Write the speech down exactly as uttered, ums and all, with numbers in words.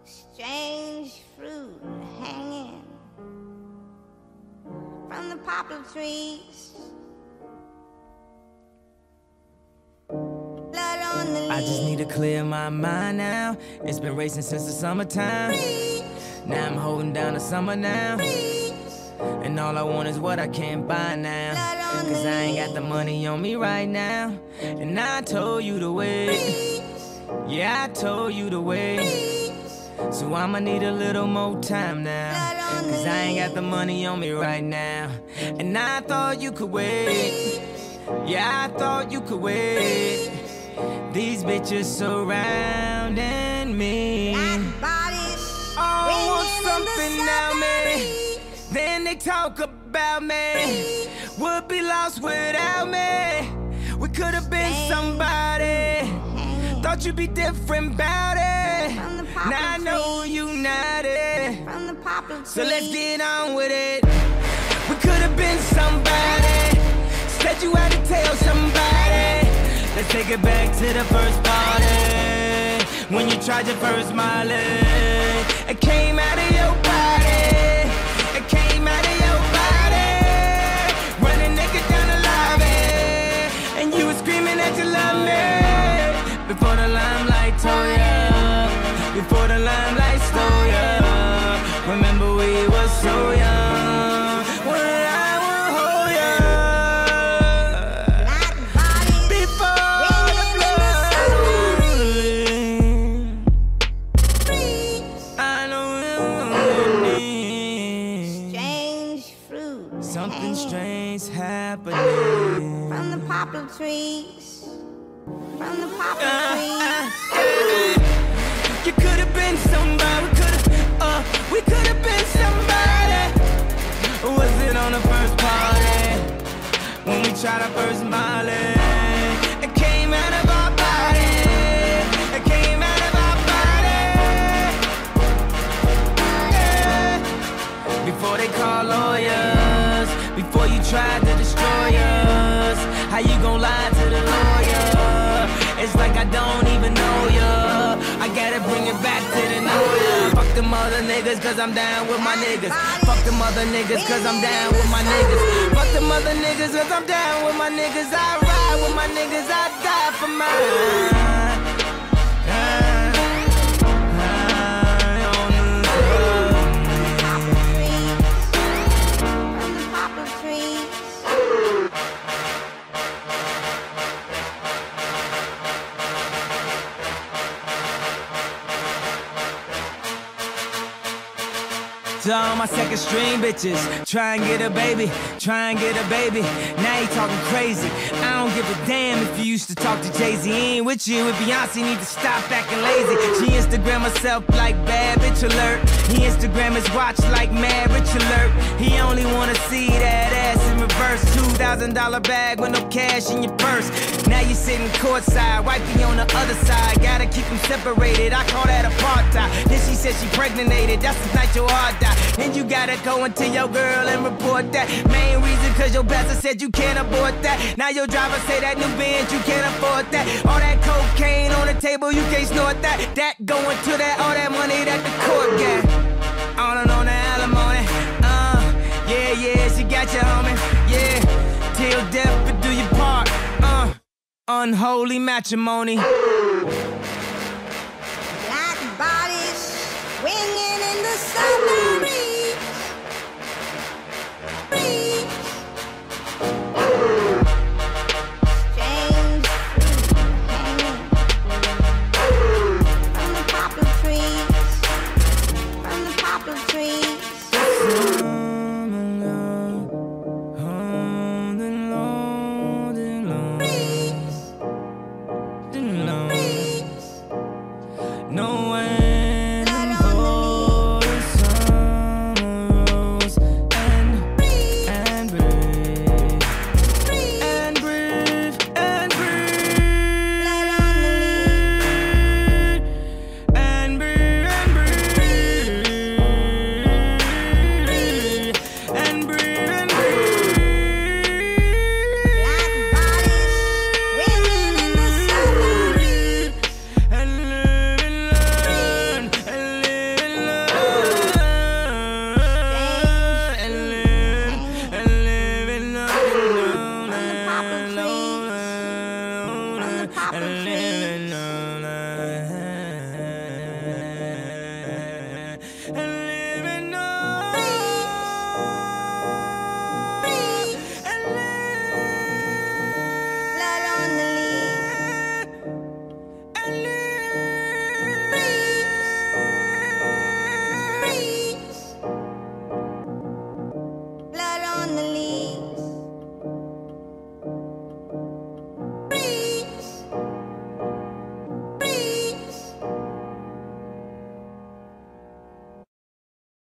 Strange fruit hanging from the poplar trees. Blood on the leaves. I just need to clear my mind now. It's been racing since the summertime. Freeze. Now I'm holding down the summer now. Freeze. And all I want is what I can't buy now. Blood on Cause the I ain't got leaves. the money on me right now. And I told you to wait. Freeze. Yeah, I told you to wait. Freeze. So I'ma need a little more time now. Blood on Cause the I ain't got the leaves. money on me right now. And I thought you could wait. Yeah, I thought you could wait. These bitches surrounding me. Black bodies I want swinging something in the now, man. summer Then they talk about me. Would be lost without me. We could have been somebody. breeze. Thought you'd be different about it. From the poplar Now I know trees. you not it. From the poplar trees. So let's get on with it. We could have been somebody. Said you had to tell somebody. Let's take it back to the first party. When you tried your first Molly. It came out of your body. It came out of your body. Running naked down the lobby. And you were screaming that you love me. Before the limelight tore ya. Before the limelight stole ya. Remember we were so young. When I would hold ya. Black bodies Before the blood. freeze. I know you need Strange fruit something hanging strange happening. from the poplar trees. From the poplar Uh, trees. uh, You could have been somebody. We could have, uh, we could have been somebody. Was it on the first party? When we tried our first Molly? It came out of our body. It came out of our body. Yeah. Before they call lawyers, before you tried to destroy us, how you gon' lie to the lawyer? It's like I don't even know ya. I gotta bring it back to the know ya. Fuck them other niggas cause I'm down with my niggas. Fuck them other niggas cause I'm down with my niggas. Fuck them other niggas cause I'm down with my niggas. I ride with my niggas, I die for mine. From the poplar trees. To all my second string bitches, try and get a baby, try and get a baby. Now you talking crazy. I don't give a damn if you used to talk to Jay-Z. He ain't with you with Beyonce, need to stop acting lazy. She Instagram herself like bad bitch alert. He Instagram his watch like mad rich alert. He only wanna see that ass in reverse. Two thousand dollar bag with no cash in your purse. Now you sitting courtside, wifey on the other side. Gotta keep them separated, I call that apartheid. Then she said she pregnated, that's the night your heart died. And you gotta go and tell your girl and report that. Main reason cause your pastor said you can't abort that. Now your driver say that new Benz, you can't afford that. All that cocaine on the table, you can't snort that. That going to that, all that money that the court got. On and on the alimony. Uh, yeah, yeah, she got you, homie. Yeah, till death but do your part. Uh, unholy matrimony. Black bodies swinging in the summer breeze. Breeze. Strange fruit hanging from the poplar trees. From the poplar trees. Breeze. and